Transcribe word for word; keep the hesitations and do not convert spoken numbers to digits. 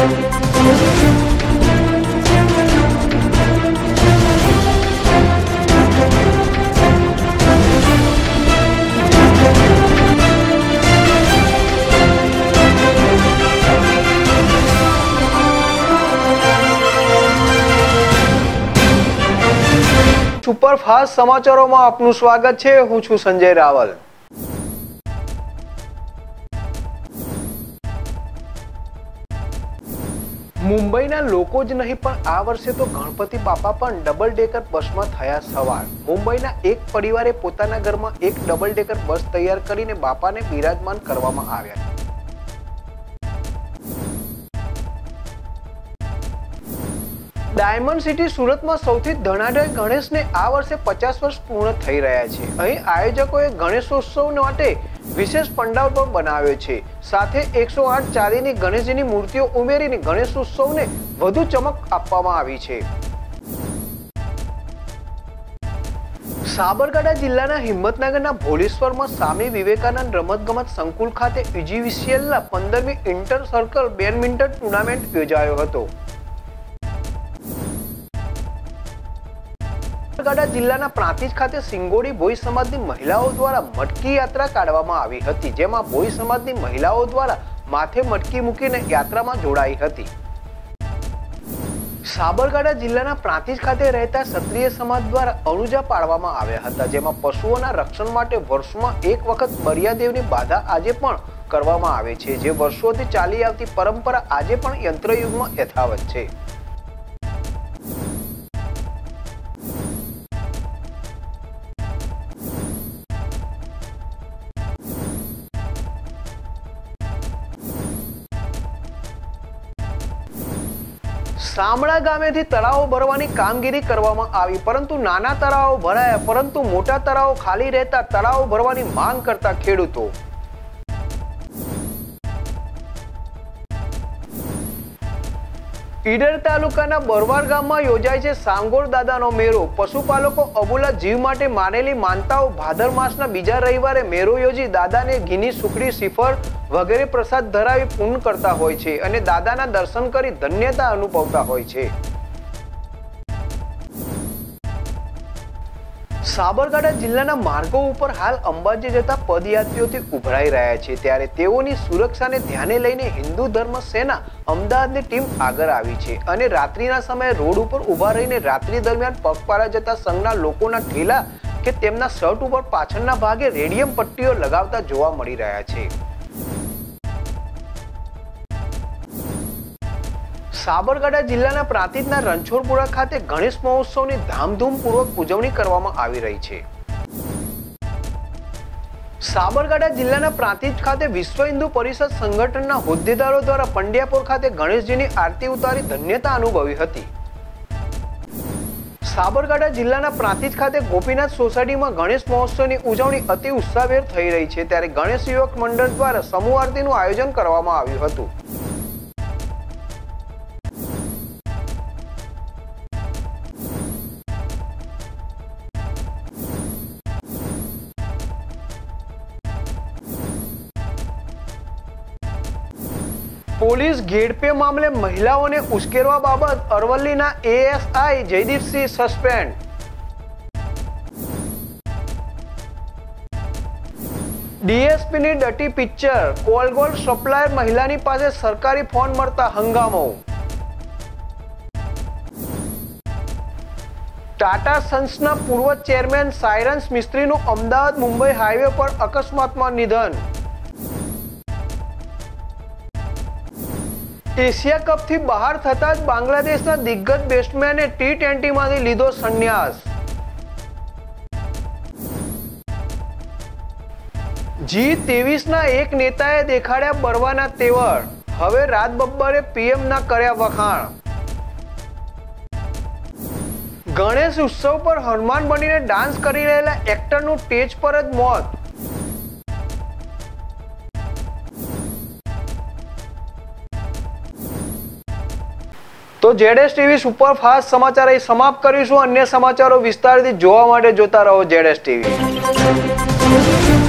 Superfast સમાચારોમાં આપનું સ્વાગત છે। હું છું સંજય રાવલ। મુંબઈના લોકો જ નહીં પણ આ વર્ષે તો ગણપતિ બાપા પણ ડબલ ડેકર બસમાં થયા સવાર। મુંબઈના એક પરિવારે પોતાના ઘરમાં એક ડબલ ડેકર બસ તૈયાર કરીને બાપાને બિરાજમાન કરવામાં આવ્યા। ડાયમંડ સિટી સુરતમાં સૌથી ધનાઢ્ય ગણેશને આ વર્ષે પચાસ વર્ષ પૂર્ણ થઈ રહ્યા છે। અહીં આયોજકોએ ગણેશોત્સવ માટે વિશેષ પંડાલ પણ બનાવ્યો છે। સાથે એકસો આઠ ચાંદીની ગણેશજીની મૂર્તિઓ ઉમેરીને ગણેશોત્સવને વધુ ચમક આપવામાં આવી છે। સાબરકાંઠા જિલ્લાના હિંમતનગરના ભોલેશ્વરમાં સ્વામી વિવેકાનંદ રમતગમત સંકુલ ખાતે ઈજીવીસીએલના પંદરમી ઇન્ટર સર્કલ બેડમિન્ટન ટુર્નામેન્ટ યોજાયો હતો। સાબરકાંઠા જિલ્લાના પ્રાંતિજ ખાતે સિંગોડી ભોઈ સમાજની મહિલાઓ દ્વારા મટકી યાત્રા કાઢવામાં આવી હતી, જેમાં ભોઈ સમાજની મહિલાઓ દ્વારા માથે મટકી મૂકીને યાત્રામાં જોડાઈ હતી। સાબરકાંઠા જિલ્લાના પ્રાંતિજ ખાતે રહેતા ક્ષત્રિય સમાજ દ્વારા અણુજા પાડવામાં આવ્યા હતા, જેમાં પશુઓના રક્ષણ માટે વર્ષમાં એક વખત બરિયાદેવની બાધા આજે પણ કરવામાં આવે છે, જે વર્ષોથી ચાલી આવતી પરંપરા આજે પણ યંત્રયુગમાં યથાવત છે। સામડા ગામેથી તળાવો ભરવાની કામગીરી કરવામાં આવી, પરંતુ નાના તળાવો ભરાયા, પરંતુ મોટા તળાવો ખાલી રહેતા તળાવો ભરવાની માંગ કરતા ખેડૂતો। ઈડર તાલુકાના બરવાર ગામમાં યોજાય છે સાંગોર દાદાનો મેળો। પશુપાલકો અબોલા જીવ માટે માનેલી માનતાઓ ભાદર માસના બીજા રવિવારે મેળો યોજી દાદાને ઘીની સુખડી, શ્રીફળ વગેરે પ્રસાદ ધરાવી પૂર્ણ કરતા હોય છે અને દાદાના દર્શન કરી ધન્યતા અનુભવતા હોય છે। સાબરકાંઠા જિલ્લાના માર્ગો ઉપર હાલ અંબાજી જતા પદયાત્રીઓથી ઉભરાઈ રહ્યા છે, ત્યારે તેઓની સુરક્ષાને ધ્યાને લઈને હિન્દુ ધર્મ સેના અમદાવાદની ટીમ આગળ આવી છે અને રાત્રિના સમયે રોડ ઉપર ઉભા રહીને રાત્રિ દરમિયાન પગપાળા જતા સંઘના લોકોના ઠેલા કે તેમના શર્ટ ઉપર પાછળના ભાગે રેડિયમ પટ્ટીઓ લગાવતા જોવા મળી રહ્યા છે। સાબરકાંઠા જિલ્લાના પ્રાંતિજના રણછોડપુરા ખાતે ગણેશ મહોત્સવની ધામધૂમપૂર્વક ઉજવણી કરવામાં આવી રહી છે। સાબરકાંઠા જિલ્લાના પ્રાંતિજ ખાતે વિશ્વ હિન્દુ પરિષદ સંગઠનના હોદ્દેદારો દ્વારા પંડ્યાપુર ખાતે ગણેશજીની આરતી ઉતારી ધન્યતા અનુભવી હતી। સાબરકાંઠા જિલ્લાના પ્રાંતિજ ખાતે ગોપીનાથ સોસાયટીમાં ગણેશ મહોત્સવની ઉજવણી અતિ ઉત્સાહભેર થઈ રહી છે, ત્યારે ગણેશ યુવક મંડળ દ્વારા સમૂહ આરતીનું આયોજન કરવામાં આવ્યું હતું। પોલીસ ગેડપે મામલે મહિલાઓને ઉશ્કેરવા બાબત અરવલ્લીના એએસઆઈ જયદીપસિંહ સસ્પેન્ડ। ડીએસપીની ડટી પિક્ચર, કોલગોલ્ડ સપ્લાયર મહિલાની પાસે સરકારી ફોન મળતા હંગામો। ટાટા સન્સના પૂર્વ ચેરમેન સાયરન્સ મિસ્ત્રીનું અમદાવાદ મુંબઈ હાઈવે પર અકસ્માતમાં નિધન। એશિયા કપથી બહાર થતા જ બાંગ્લાદેશના દિગ્ગજ બેટ્સમેને ટી ટ્વેન્ટીમાંથી લીધો સંન્યાસ। જી ત્રેવીસના એક નેતાએ દેખાડ્યા બળવાના તેવર, હવે રાત બબ્બરે પીએમના કર્યા વખાણ। ગણેશ ઉત્સવ પર હનુમાન બનીને ડાન્સ કરી રહેલા એક્ટરનું સ્ટેજ પર જ મોત। તો જેડએસ ટીવી સુપરફાસ્ટ સમાચાર અહીં સમાપ્ત કરીશું। અન્ય સમાચારો વિસ્તારથી જોવા માટે જોતા રહો જેડએસ ટીવી।